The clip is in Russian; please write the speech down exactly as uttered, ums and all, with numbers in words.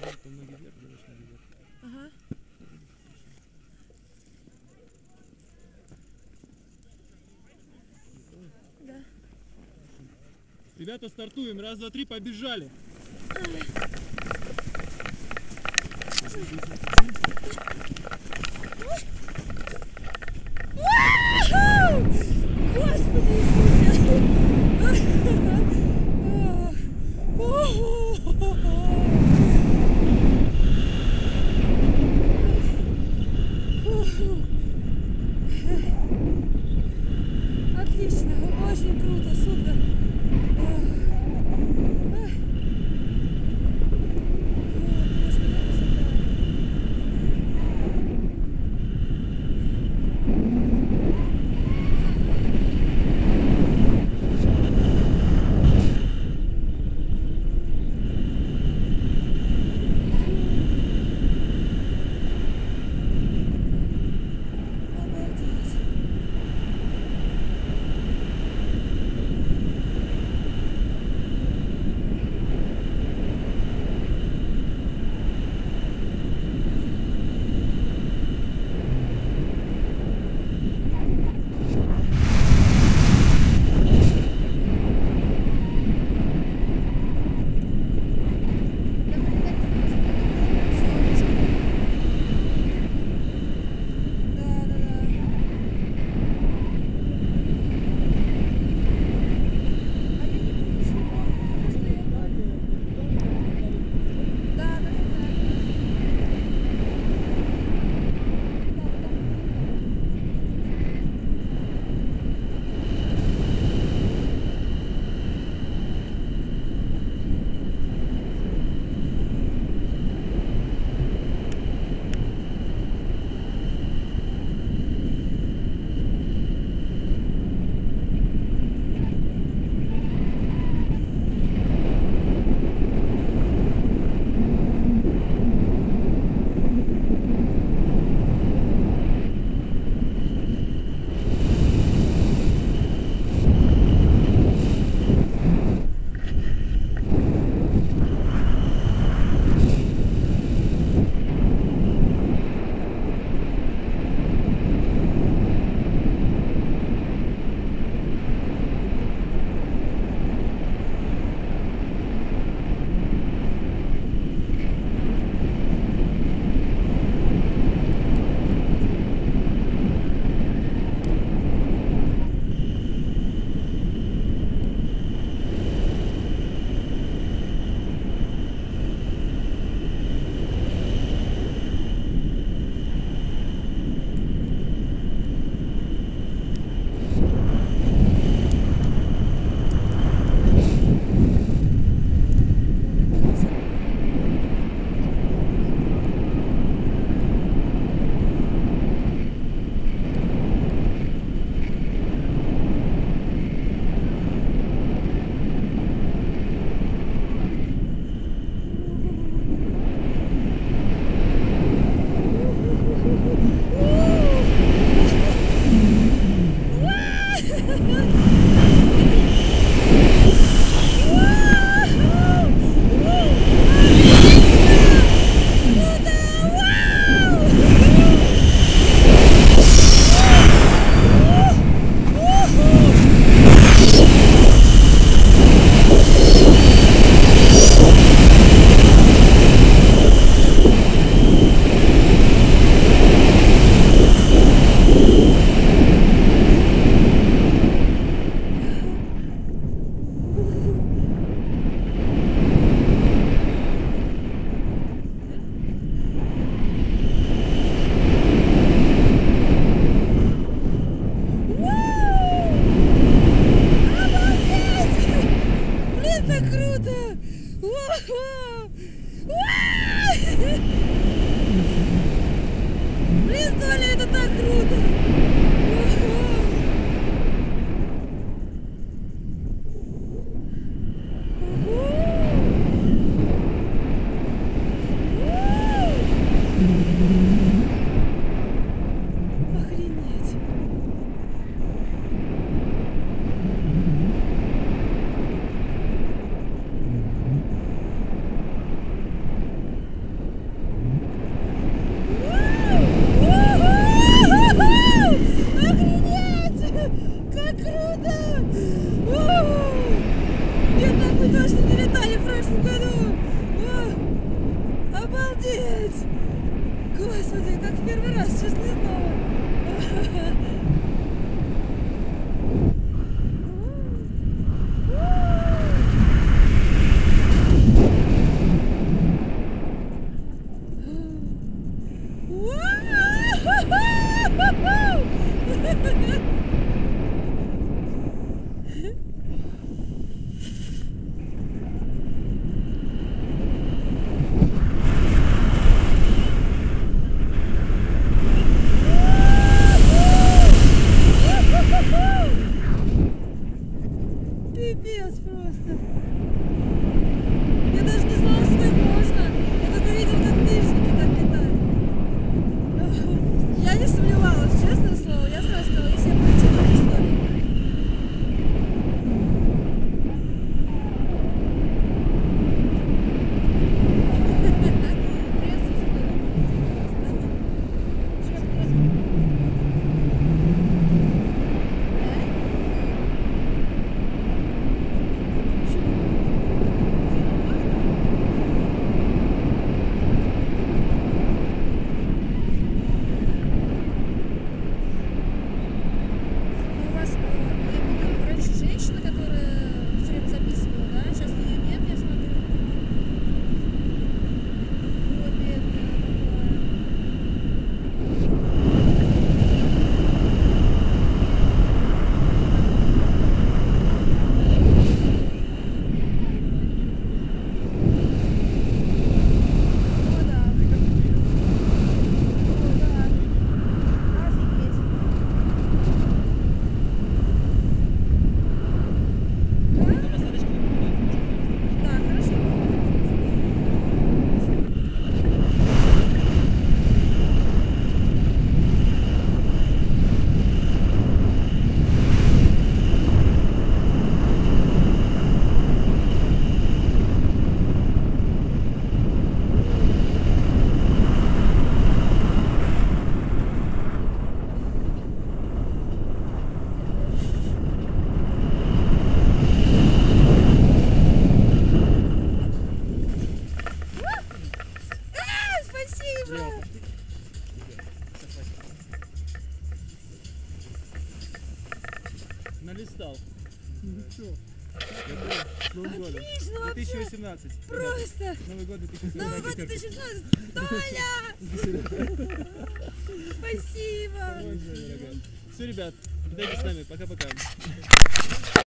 Там ноги вверх, делаешь ноги вверх. Ага. Да. Ребята, стартуем. Раз, два, три, побежали. Господи Иисусе! Отлично, очень круто, супер. Блин, Толя, это так круто! Охренеть! первый раз, сейчас не знала. Пипец просто. Я даже не знала, что так можно. Я только видела, как лыжники так летают. Я не сомневалась, честное слово. Я сразу сказала, если я прочитала историю. Женщина, которая все время записывала, да? Сейчас ее нет, я смотрю. Ой, бедная О, да. О, да. Офигеть. На посадочке не попадает. Да, хорошо. А, спасибо! Лева, пошли. Налистал. Ну что? С Новым годом. Отлично две вообще! тысячи восемнадцать. Просто! Новый год две тысячи Новый восемнадцать. год две тысячи шестнадцать! Толя! Спасибо! Все, ребят, летайте с нами. Пока-пока.